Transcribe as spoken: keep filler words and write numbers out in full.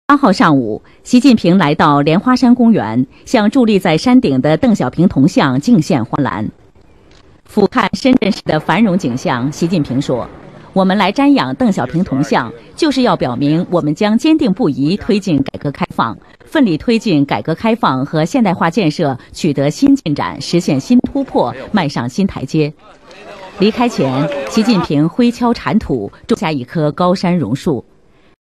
八号上午，习近平来到莲花山公园，向伫立在山顶的邓小平铜像敬献花篮。俯瞰深圳市的繁荣景象，习近平说：“我们来瞻仰邓小平铜像，就是要表明我们将坚定不移推进改革开放，奋力推进改革开放和现代化建设取得新进展，实现新突破，迈上新台阶。”离开前，习近平挥锹铲土，种下一棵高山榕树。